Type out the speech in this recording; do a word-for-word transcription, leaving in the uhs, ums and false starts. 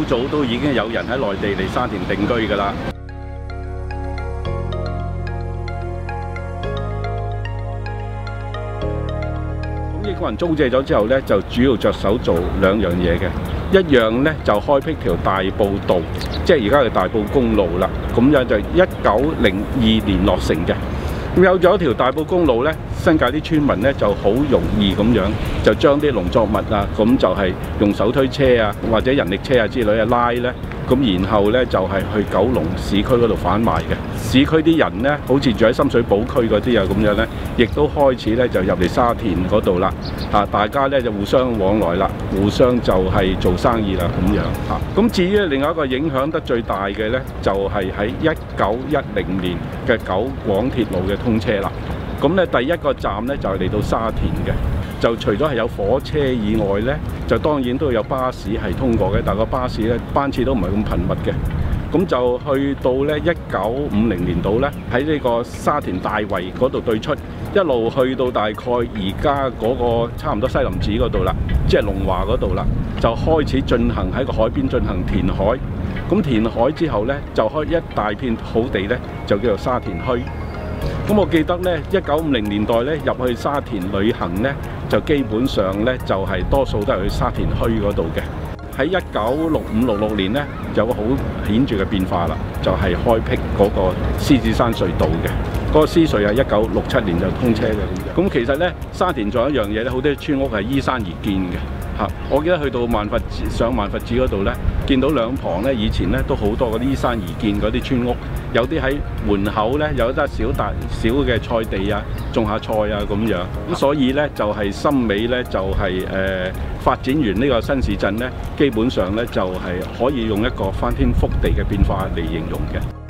早都已經有人喺內地嚟沙田定居㗎啦。咁英國人租借咗之後咧，就主要着手做兩樣嘢嘅。一樣咧就開闢條大埔道，即係而家嘅大埔公路啦。咁樣就一九零二年落成嘅。咁有咗條大埔公路咧，新界啲村民咧就好容易咁樣就將啲農作物啊，咁就係用手推車啊或者人力車啊之類啊拉咧，咁然後咧就係去九龍市區嗰度販賣嘅。市區啲人咧，好似住喺深水埗區嗰啲啊咁樣咧，亦都開始咧就入嚟沙田嗰度啦。啊，大家咧就互相往來啦，互相就係做生意啦咁樣嚇。咁至於另外一個影響得最大嘅咧，就係喺一九一零年嘅九廣鐵路嘅通車啦。咁咧第一個站咧就係嚟到沙田嘅，就除咗係有火車以外咧，就當然都有巴士係通過嘅，但係個巴士咧班次都唔係咁頻密嘅。咁就去到咧一九五零年度咧，喺呢個沙田大圍嗰度對出，一路去到大概而家嗰個差唔多西林寺嗰度啦，即係龍華嗰度啦，就開始進行喺個海邊進行填海。咁填海之後咧，就開一大片土地咧，就叫做沙田墟。咁我記得咧，一九五零年代咧入去沙田旅行咧，就基本上咧就係多數都係去沙田墟嗰度嘅。喺一九六五六六年咧，有個好顯著嘅變化啦，就係、是、開闢嗰個獅子山隧道嘅。嗰、那個獅隧係一九六七年就通車嘅咁。咁其實咧，沙田仲有一樣嘢咧，好多村屋係依山而建嘅。嚇！我記得去到萬佛寺上萬佛寺嗰度咧，見到兩旁咧，以前咧都好多嗰啲依山而建嗰啲村屋，有啲喺門口咧有一笪小大小嘅菜地啊，種下菜啊咁樣。咁所以咧就係深尾咧就係、是、誒、呃、發展完呢個新市鎮咧，基本上咧就係、是、可以用一個翻天覆地嘅變化嚟形容嘅。